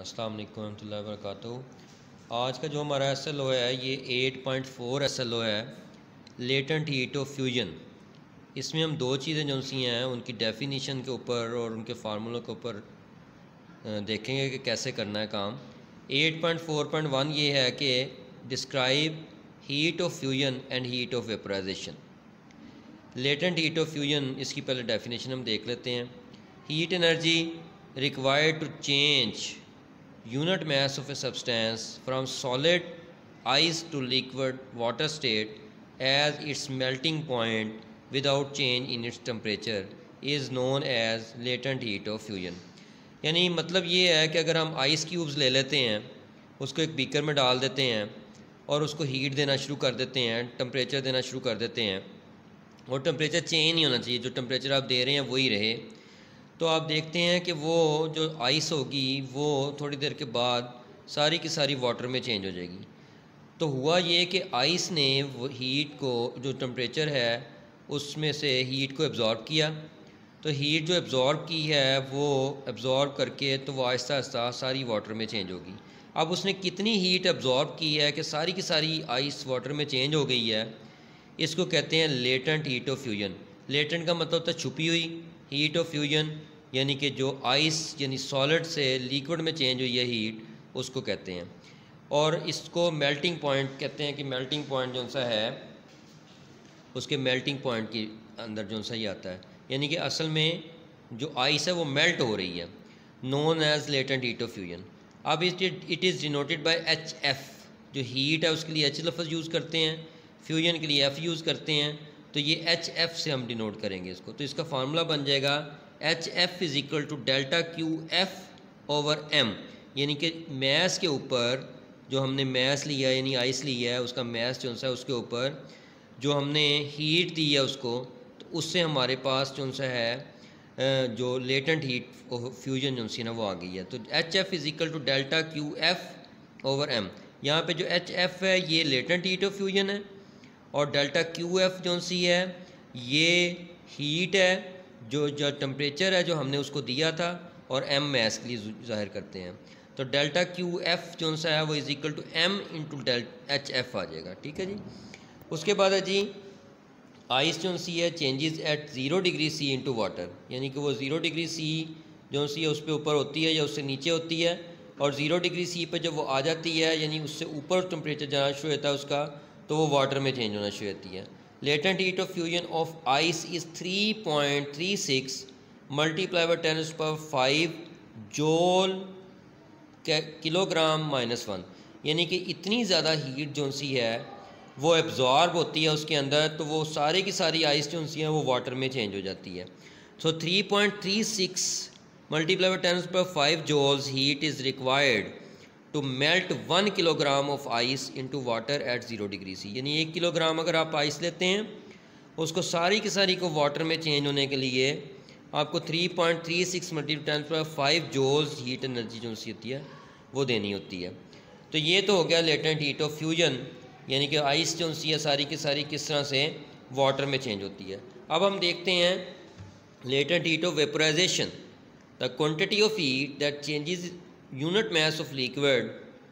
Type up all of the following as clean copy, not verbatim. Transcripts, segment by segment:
अस्सलाम वालेकुम रहमतुल्लाहि व बरकातुहू। आज का जो हमारा SLO है ये 8.4 SLO है, लेटेंट हीट ऑफ फ्यूजन। इसमें हम दो चीज़ें जो सी हैं उनकी डेफिनीशन के ऊपर और उनके फार्मूलों के ऊपर देखेंगे कि कैसे करना है काम। 8.4.1 ये है कि describe heat of fusion and heat of vaporization. Latent heat of fusion, इसकी पहले डेफिनेशन हम देख लेते हैं। Heat energy required to change unit mass of a substance from solid ice to liquid water state as its melting point without change in its temperature is known as latent heat of fusion। यानी मतलब ये है कि अगर हम ice cubes ले लेते हैं, उसको एक बीकर में डाल देते हैं और उसको हीट देना शुरू कर देते हैं, टेम्परेचर देना शुरू कर देते हैं, और टेम्परेचर चेंज नहीं होना चाहिए, जो टेम्परेचर आप दे रहे हैं वही रहे, तो आप देखते हैं कि वो जो आइस होगी वो थोड़ी देर के बाद सारी की सारी वाटर में चेंज हो जाएगी। तो हुआ ये कि आइस ने वो हीट को, जो टेम्परेचर है उसमें से हीट को एब्ज़ॉर्ब किया। तो हीट जो एब्ज़ॉर्ब की है वो एब्ज़ॉर्ब करके तो वो आहिस्ता आहिस्ता सारी वाटर में चेंज होगी। अब उसने कितनी हीट एब्ज़ॉर्ब की है कि सारी की सारी आइस वाटर में चेंज हो गई है, इसको कहते हैं latent heat of fusion. Latent का मतलब होता है छुपी हुई, हीट ऑफ फ्यूजन यानी कि जो आइस यानी सॉलिड से लिक्विड में चेंज हुई है हीट, उसको कहते हैं। और इसको मेल्टिंग पॉइंट कहते हैं कि मेल्टिंग पॉइंट जो सा है उसके मेल्टिंग पॉइंट के अंदर जो सा ही आता है, यानी कि असल में जो आइस है वो मेल्ट हो रही है, known as latent heat of fusion. अब it is denoted by HF। जो हीट है उसके लिए H लफ्ज़ यूज़ करते हैं, फ्यूजन के लिए F यूज़ करते हैं, तो ये HF से हम डिनोट करेंगे इसको। तो इसका फार्मूला बन जाएगा HF is equal to delta QF over M, यानी कि मैस के ऊपर जो हमने मैस लिया यानी आइस लिया है उसका मैस जो सा है उसके ऊपर जो हमने हीट दी है उसको, तो उससे हमारे पास जो सा है जो लेटेंट हीट फ्यूजन जो सी ना वो आ गई है। तो HF is equal to delta QF over M। यहाँ पे जो HF है ये लेटेंट हीट ऑफ फ्यूजन है और डेल्टा QF जो सी है ये हीट है, जो टेम्परेचर है जो हमने उसको दिया था, और M मैस के लिए ज़ाहिर करते हैं। तो डेल्टा QF जो सा है वो is equal to M into HF आ जाएगा। ठीक है जी। उसके बाद है जी आइस जो सी है changes at 0 degree C into water, यानी कि वो 0 डिग्री C जो सी है उस पर ऊपर होती है या उससे नीचे होती है, और 0 डिग्री C पर जब वो आ जाती है यानी उससे ऊपर टेम्परेचर जाना शुरू होता है उसका, तो वो वाटर में चेंज होना शुरू होती है। Latent heat of fusion of ice is 3.36 multiply by 10⁵ joule kilogram -1, यानी कि इतनी ज़्यादा हीट जो सी है वो एब्ज़ॉर्ब होती है उसके अंदर, तो वो सारी की सारी आइस जो सी है वो वाटर में चेंज हो जाती है। So 3.36 multiply by 10⁵ joules heat is required to melt 1 kilogram of ice into water at 0 degree C, यानी 1 किलोग्राम अगर आप आइस लेते हैं उसको सारी की सारी को वाटर में चेंज होने के लिए आपको 3.36 मल्टीप्लाई 10⁵ जूल्स हीट एनर्जी जो सी होती है वो देनी होती है। तो ये तो हो गया लेटेंट हीट ऑफ फ्यूजन, यानी कि आइस जो सी है सारी की सारी किस तरह से वाटर में चेंज होती है। अब हम देखते हैं latent heat of vaporization. The quantity of heat that changes unit mass of liquid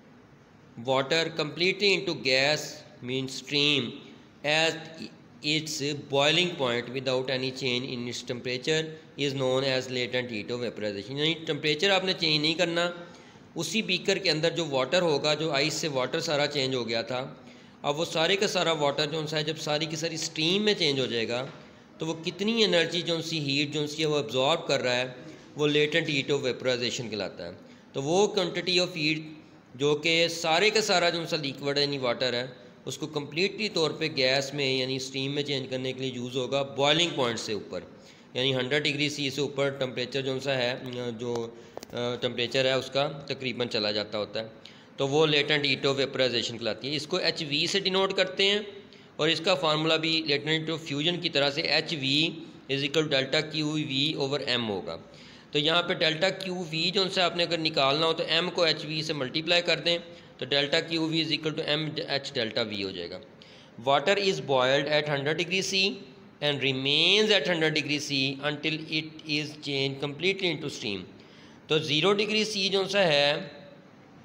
water completely into gas means steam at its boiling point without any change in its temperature is known as latent heat of vaporization। यानी temperature आपने change नहीं करना, उसी beaker के अंदर जो water होगा, जो आइस से वाटर सारा चेंज हो गया था, अब वो सारे का सारा वाटर जो सा है जब सारी की सारी स्टीम में चेंज हो जाएगा तो वो कितनी एनर्जी जो सी हीट जो सी है वो एब्जॉर्ब कर रहा है, वो लेटेंट हीट ऑफ वेपराइजेशन कहलाता है। तो वो क्वांटिटी ऑफ हीट जो कि सारे का सारा जो सा लिक्विड है यानी वाटर है उसको कम्प्लीटली तौर पे गैस में यानी स्टीम में चेंज करने के लिए यूज़ होगा बॉइलिंग पॉइंट से ऊपर, यानी 100 डिग्री C से ऊपर टेम्परेचर जो सा है, जो टेम्परेचर है उसका तकरीबन चला जाता होता है, तो वो लेटेंट हीट ऑफ वेपराइजेशन कहलाती है। इसको HV से डिनोट करते हैं और इसका फार्मूला भी लेटेंट हीट ऑफ फ्यूजन की तरह से HV is equal delta QV over M होगा। तो यहाँ पे डेल्टा QV जो से आपने अगर निकालना हो तो M को HV से मल्टीप्लाई कर दें, तो delta QV is equal to MH delta V हो जाएगा। Water is boiled at 100 degree C and remains at 100 degree C until it is change completely into steam. तो 0 डिग्री C जो सा है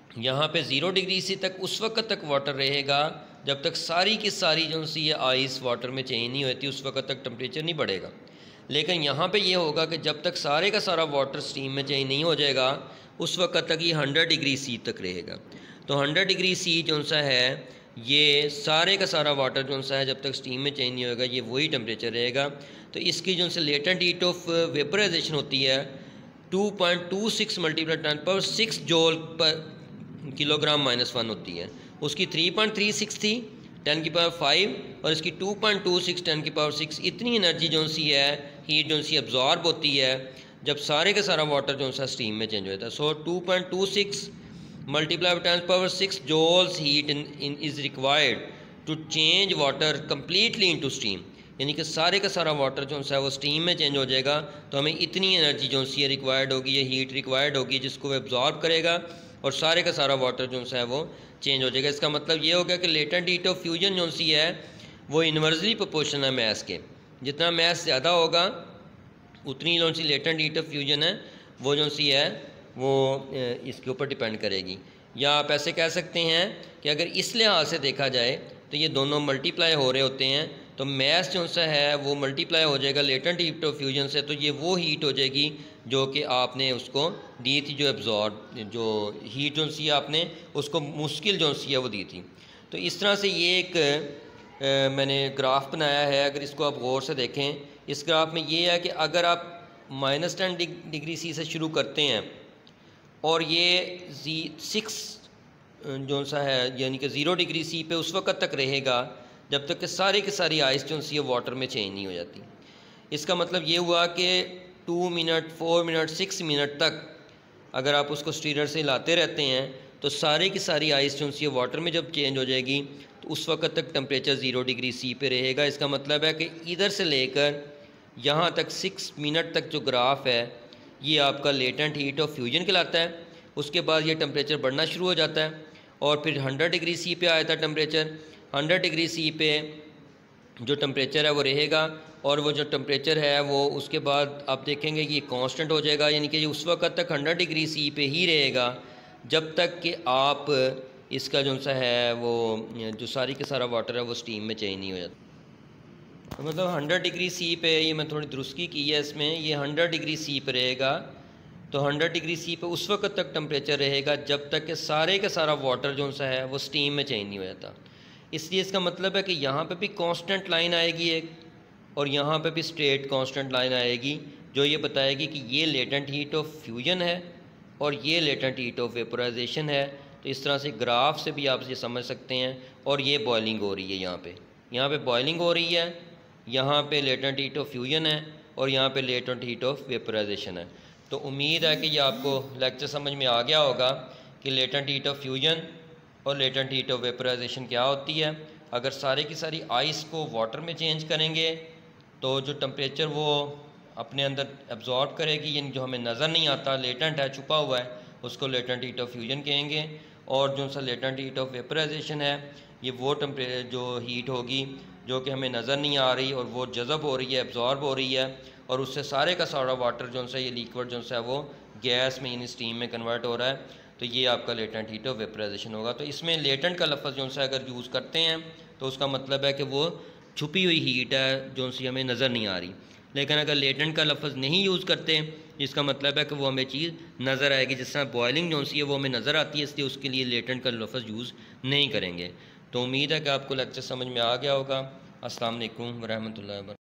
यहाँ पे 0 डिग्री सी तक उस वक्त तक वाटर रहेगा जब तक सारी की सारी जो सी ये आइस वाटर में चेंज नहीं होती, उस वक्त तक टेम्परेचर नहीं बढ़ेगा। लेकिन यहाँ पे ये होगा कि जब तक सारे का सारा वाटर स्टीम में चेंज नहीं हो जाएगा उस वक्त तक ये 100 डिग्री सी तक रहेगा। तो 100 डिग्री सी जो सा है ये सारे का सारा वाटर जो सा है जब तक स्टीम में चेंज नहीं होगा ये वही टेम्परेचर रहेगा। तो इसकी जो सा लेटेंट हीट ऑफ वेपराइजेशन होती है 2.26 मल्टीप्लाई 10⁻⁶ जूल पर किलोग्राम -1 होती है। उसकी 3.36 थी 10⁵ और इसकी 2.26 10⁶। इतनी एनर्जी जो सी है हीट जो सी एब्जॉर्ब होती है जब सारे का सारा वाटर जो सा स्टीम में चेंज हो जाता है। So 2.26 multiply 10⁻⁶ joules heat in is required to change water completely into steam. यानी कि सारे का सारा वाटर जो है वो स्टीम में चेंज हो जाएगा। तो हमें इतनी एनर्जी जो सी रिक्वायर्ड होगी, ये हीट रिक्वायर्ड होगी जिसको वो एब्जॉर्ब करेगा और सारे का सारा वाटर जो है वो चेंज हो जाएगा। इसका मतलब ये हो गया कि लेटेंट हीट ऑफ फ्यूजन जो सी है वो इन्वर्सली प्रोपोर्शनल है मैस के। जितना मैस ज़्यादा होगा उतनी जो सी लेटेंट हीट ऑफ फ्यूजन है वो जो सी है वो इसके ऊपर डिपेंड करेगी। या आप ऐसे कह सकते हैं कि अगर इस लिहाज से देखा जाए तो ये दोनों मल्टीप्लाई हो रहे होते हैं, तो मैस जो सा है वो मल्टीप्लाई हो जाएगा लेटेंट हीट ऑफ फ्यूजन से। तो ये वो हीट हो जाएगी जो कि आपने उसको दी थी, जो एब्जॉर्ब जो हीट जो सी आपने उसको मुश्किल जो सी है वो दी थी। तो इस तरह से ये एक मैंने ग्राफ बनाया है। अगर इसको आप गौर से देखें, इस ग्राफ में ये है कि अगर आप -10 डिग्री सी से शुरू करते हैं और ये 6 जो सा है यानी कि 0 डिग्री सी पे उस वक्त तक रहेगा जब तक कि सारी की सारी आइस जो सी वाटर में चेंज नहीं हो जाती। इसका मतलब ये हुआ कि 2 मिनट 4 मिनट 6 मिनट तक अगर आप उसको स्टीरर से हिलाते रहते हैं तो सारी की सारी आइस जो सी वाटर में जब चेंज हो जाएगी तो उस वक्त तक टेम्परेचर 0 डिग्री सी पे रहेगा। इसका मतलब है कि इधर से लेकर यहाँ तक 6 मिनट तक जो ग्राफ है ये आपका लेटेंट हीट ऑफ फ्यूजन कहलाता है। उसके बाद ये टेम्परेचर बढ़ना शुरू हो जाता है और फिर 100 डिग्री सी पे आया था टेम्परेचर। 100 डिग्री सी पे जो टेम्परेचर है वो रहेगा और वो जो टेम्परेचर है वो उसके बाद आप देखेंगे कि ये कांस्टेंट हो जाएगा। यानी कि ये उस वक्त तक 100 डिग्री सी पे ही रहेगा जब तक कि आप इसका जो सा है वो जो सारी का सारा वाटर है वो स्टीम में चेंज नहीं हो जाता। तो मतलब 100 डिग्री सी पे, ये मैं थोड़ी दुरुस्ती की है इसमें, ये 100 डिग्री सी पे रहेगा। तो 100 डिग्री सी पे उस वक्त तक टेम्परेचर रहेगा जब तक कि सारे का सारा वाटर जो सा है वो स्टीम में चेंज नहीं हो जाता। इसलिए इसका मतलब है कि यहाँ पे भी कांस्टेंट लाइन आएगी एक और यहाँ पे भी स्ट्रेट कांस्टेंट लाइन आएगी जो ये बताएगी कि ये लेटेंट हीट ऑफ फ्यूजन है और ये लेटेंट हीट ऑफ वेपोराइजेशन है। तो इस तरह से ग्राफ से भी आप ये समझ सकते हैं। और ये बॉइलिंग हो रही है, यहाँ पे बॉइलिंग हो रही है, यहाँ पे लेटेंट हीट ऑफ फ्यूजन है और यहाँ पे लेटेंट हीट ऑफ वेपोराइजेशन है। तो उम्मीद है कि ये आपको लेक्चर समझ में आ गया होगा कि लेटेंट हीट ऑफ फ्यूजन और लेटेंट हीट ऑफ वेपोराइजेशन क्या होती है। अगर सारे की सारी आइस को वाटर में चेंज करेंगे तो जो टेम्परेचर वो अपने अंदर एब्जॉर्ब करेगी, यानी जो हमें नज़र नहीं आता, लेटेंट है, छुपा हुआ है, उसको लेटेंट हीट ऑफ फ्यूजन कहेंगे। और जो सा लेटेंट हीट ऑफ वेपोराइजेशन है ये वो टेम्परेचर जो हीट होगी जो कि हमें नज़र नहीं आ रही और वो जज़ब हो रही है, एब्जॉर्ब हो रही है और उससे सारे का सारा वाटर जो सा ये लिक्विड जो सा वो गैस में यानी स्टीम में कन्वर्ट हो रहा है। तो ये आपका लेटेंट हीट ऑफ वेपोराइजेशन होगा। तो इसमें लेटेंट का लफ्ज़ जो सा अगर यूज़ करते हैं तो उसका मतलब है कि वो छुपी हुई हीट है जो सी हमें नज़र नहीं आ रही। लेकिन अगर लेटेंट का लफ्ज़ नहीं यूज़ करते इसका मतलब है कि वो हमें चीज़ नज़र आएगी। जिस तरह बॉइलिंग जो सी है वो हमें नज़र आती है, इसलिए उसके लिए लेटेंट का लफ्ज़ यूज़ नहीं करेंगे। तो उम्मीद है कि आपको लेक्चर समझ में आ गया होगा। अस्सलाम वालेकुम व रहमतुल्लाहि व बरकातहू।